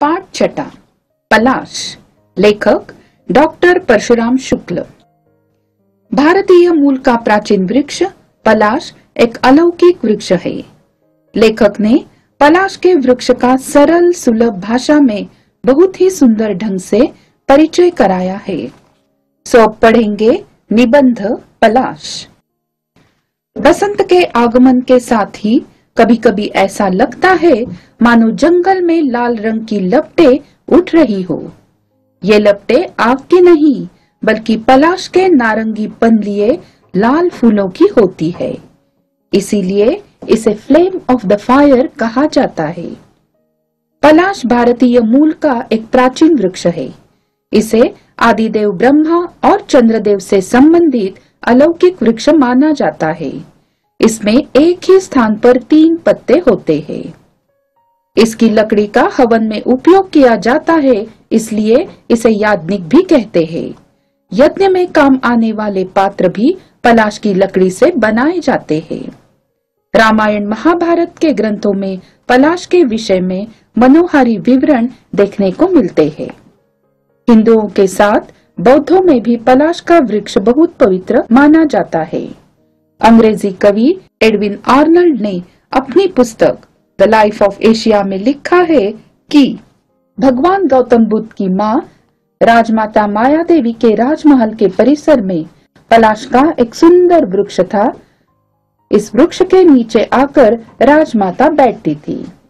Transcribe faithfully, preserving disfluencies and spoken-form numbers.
पाठ छठा। पलाश। लेखक डॉक्टर परशुराम शुक्ल। भारतीय मूल का प्राचीन वृक्ष पलाश एक अलौकिक वृक्ष है। लेखक ने पलाश के वृक्ष का सरल सुलभ भाषा में बहुत ही सुंदर ढंग से परिचय कराया है। सो पढ़ेंगे निबंध पलाश। बसंत के आगमन के साथ ही कभी कभी ऐसा लगता है मानो जंगल में लाल रंग की लपटें उठ रही हो। ये लपटें आग की नहीं बल्कि पलाश के नारंगी पनलिए लाल फूलों की होती है, इसीलिए इसे फ्लेम ऑफ द फायर कहा जाता है। पलाश भारतीय मूल का एक प्राचीन वृक्ष है। इसे आदिदेव ब्रह्मा और चंद्रदेव से संबंधित अलौकिक वृक्ष माना जाता है। इसमें एक ही स्थान पर तीन पत्ते होते हैं। इसकी लकड़ी का हवन में उपयोग किया जाता है, इसलिए इसे याज्ञनिक भी कहते हैं। यज्ञ में काम आने वाले पात्र भी पलाश की लकड़ी से बनाए जाते हैं। रामायण महाभारत के ग्रंथों में पलाश के विषय में मनोहारी विवरण देखने को मिलते हैं। हिंदुओं के साथ बौद्धों में भी पलाश का वृक्ष बहुत पवित्र माना जाता है। अंग्रेजी कवि एडविन आर्नल्ड ने अपनी पुस्तक द लाइफ ऑफ एशिया में लिखा है कि भगवान गौतम बुद्ध की माँ राजमाता माया देवी के राजमहल के परिसर में पलाश का एक सुंदर वृक्ष था। इस वृक्ष के नीचे आकर राजमाता बैठती थी।